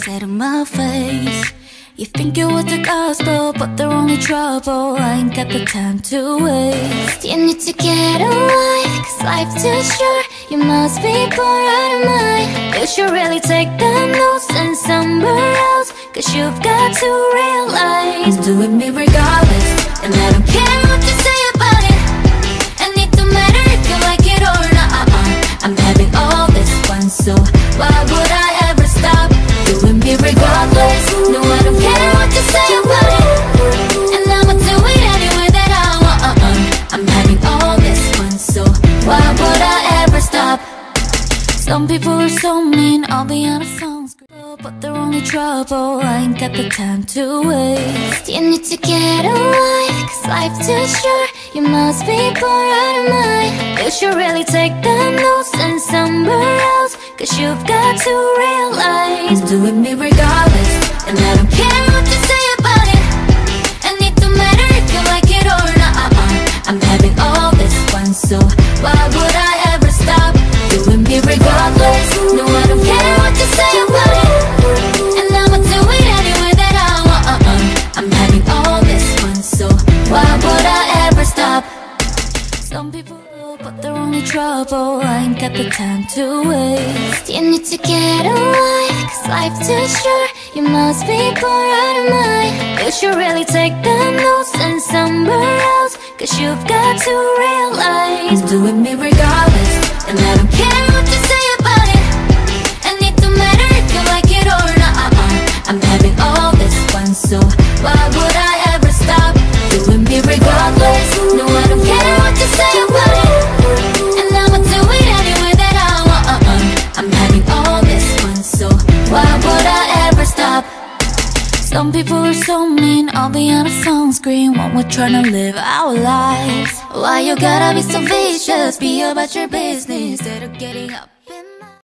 said to my face. You think you're worth the gospel, but they're only trouble. I ain't got the time to waste. You need to get a life, 'cause life's too short. You must be bored out of mind. You should really take the notes and somewhere else, 'cause you've got to realize I'm doing me regardless, and I don't care what you say about it. And it don't matter if you like it or not. I'm having all this fun, so why would I ever stop? Doing me regardless. No, I don't care what you say about it, and I'ma do it anyway that I want. I'm having all this fun, so why would I ever stop? Some people are so mean, I'll be on the phone, but they're only trouble. I ain't got the time to waste. You need to get a life, 'cause life's too short. You must be bored out of mind. You should really take the notes and somewhere else, 'cause you've got to realize I'm doing me regardless, and I don't care what you say about it. And it don't matter if you like it or not. I'm having all this fun, so why would I ever stop? Doing me regardless. No, I don't care what you say about it, and I'ma do it anyway that I want. I'm having all this fun, so why would I ever stop? Some people know, but they're only trouble. I ain't got the time to waste. You need to get a life, 'cause life's too short. You must be bored out of mind. You should really take the notes and somewhere else, 'cause you've got to realize I'm doing me regardless, and I don't care what you say about it. And it don't matter if you like it or not. I'm having all this fun, so why would I ever stop? Doing me regardless. No, I don't care what you say about it, and I'ma do it anyway that I want. I'm having all this fun, so why would I ever stop? Some people are so mean, I'll be on a phone screen when we're trying to live our lives. Why you gotta be so vicious? Be about your business instead of getting up